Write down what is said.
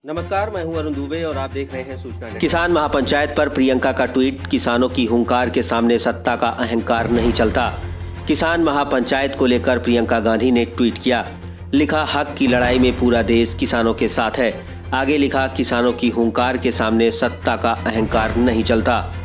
नमस्कार, मैं हूं अरुण दुबे और आप देख रहे हैं सूचना नेटवर्क। किसान महापंचायत पर प्रियंका का ट्वीट। किसानों की हुंकार के सामने सत्ता का अहंकार नहीं चलता। किसान महापंचायत को लेकर प्रियंका गांधी ने ट्वीट किया। लिखा, हक की लड़ाई में पूरा देश किसानों के साथ है। आगे लिखा, किसानों की हुंकार के सामने सत्ता का अहंकार नहीं चलता।